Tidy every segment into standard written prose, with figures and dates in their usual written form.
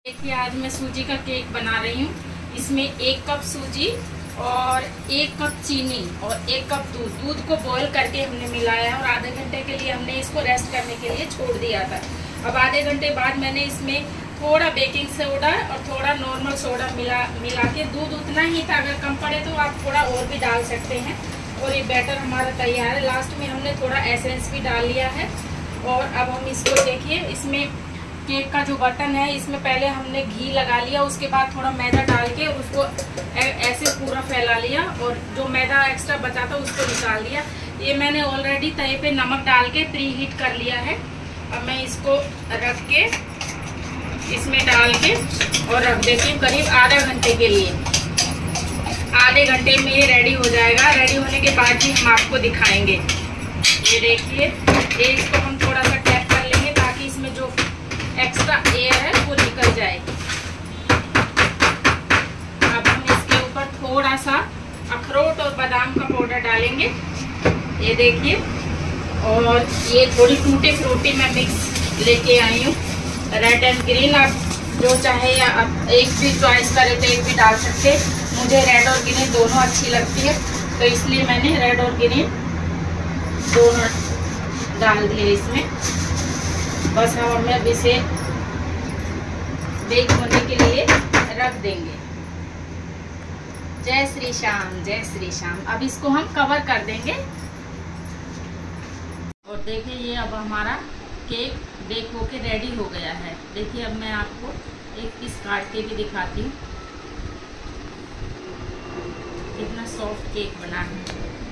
देखिए आज मैं सूजी का केक बना रही हूँ। इसमें 1 कप सूजी और 1 कप चीनी और 1 कप दूध को बॉईल करके हमने मिलाया और आधे घंटे के लिए हमने इसको रेस्ट करने के लिए छोड़ दिया था। अब आधे घंटे बाद मैंने इसमें थोड़ा बेकिंग सोडा और थोड़ा नॉर्मल सोडा मिला के, दूध उतना ही था, अगर कम पड़े तो आप थोड़ा और भी डाल सकते हैं। और ये बैटर हमारा तैयार है। लास्ट में हमने थोड़ा एसेंस भी डाल लिया है। और अब हम इसको देखिए, इसमें केक का जो बटन है इसमें पहले हमने घी लगा लिया, उसके बाद थोड़ा मैदा डाल के उसको ऐसे पूरा फैला लिया और जो मैदा एक्स्ट्रा बचा था उसको निकाल दिया। ये मैंने ऑलरेडी तवे पे नमक डाल के प्री हीट कर लिया है। अब मैं इसको रख के इसमें डाल के और रख देती हूँ करीब आधे घंटे के लिए। आधे घंटे में ये रेडी हो जाएगा। रेडी होने के बाद ही हम आपको दिखाएंगे। ये देखिए, ये इसको हम थोड़ा सा टैप कर लेंगे ताकि इसमें जो एक्स्ट्रा एयर है वो निकल जाए। अब हम इसके ऊपर थोड़ा सा अखरोट और बादाम का पाउडर डालेंगे। ये देखिए, और ये थोड़ी टूटी फ्रूटी मैं मिक्स लेके आई हूँ। रेड एंड ग्रीन आप जो चाहे या आप एक भी चॉइस करें तो एक भी डाल सकते। मुझे रेड और ग्रीन दोनों अच्छी लगती है, तो इसलिए मैंने रेड और ग्रीन दोनों डाल दिए इसमें। बस हम अब इसे बेक होने के लिए रख देंगे। जय श्री श्याम, जय श्री श्याम। अब इसको हम कवर कर देंगे। और देखिए, ये अब हमारा केक बेक होके रेडी हो गया है। देखिए, अब मैं आपको एक पीस काट के भी दिखाती हूँ कितना सॉफ्ट केक बना है।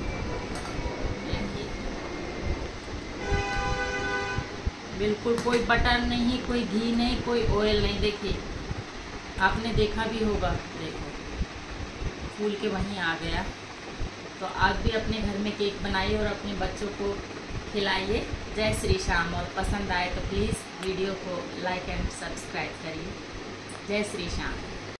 बिल्कुल कोई बटर नहीं, कोई घी नहीं, कोई ऑयल नहीं। देखिए, आपने देखा भी होगा, देखो फूल के वहीं आ गया। तो आप भी अपने घर में केक बनाइए और अपने बच्चों को खिलाइए। जय श्री श्याम। और पसंद आए तो प्लीज़ वीडियो को लाइक एंड सब्सक्राइब करिए। जय श्री श्याम।